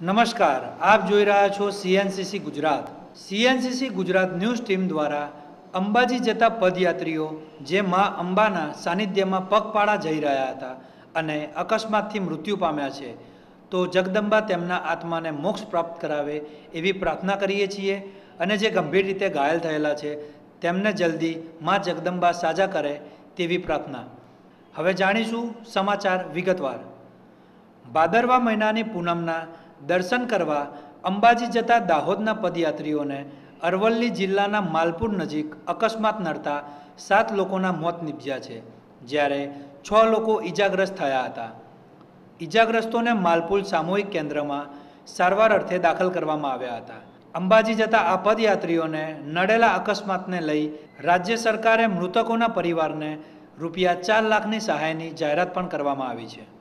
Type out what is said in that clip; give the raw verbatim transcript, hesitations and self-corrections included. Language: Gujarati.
નમસ્કાર, આપ જોઈ રહ્યા છો CNCC Gujarat. CNCC Gujarat news team દ્વારા અંબાજી જતા પદયાત્રીઓ જે મા અંબાના સાનિધ્યમાં પગપાળા જઈ રહ્યા હતા અને અકસ્માતથી મૃત્યુ પામ્યા છે, તો જગદંબા તેમના આત્માને મોક્ષ પ્રાપ્ત કરાવે એવી પ્રાર્થના કરીએ છીએ અને જે ગંભીર રીતે ઘાયલ થયેલા છે તેમને જલ્દી મા જગદંબા સાજા કરે તેવી પ્રાર્થના। હવે જાણીશું સમાચાર વિગતવાર। ભાદરવા મહિનાની પૂનમના દર્શન કરવા અંબાજી જતા દાહોદના પદયાત્રીઓને અરવલ્લી જિલ્લાના માલપુર નજીક અકસ્માત નડતા સાત લોકોના મોત નીપજ્યા છે, જ્યારે છ લોકો ઈજાગ્રસ્ત થયા હતા। ઈજાગ્રસ્તોને માલપુર સામૂહિક કેન્દ્રમાં સારવાર અર્થે દાખલ કરવામાં આવ્યા હતા। અંબાજી જતા આ પદયાત્રીઓને નડેલા અકસ્માતને લઈ રાજ્ય સરકારે મૃતકોના પરિવારને રૂપિયા ચાર લાખની સહાયની જાહેરાત પણ કરવામાં આવી છે।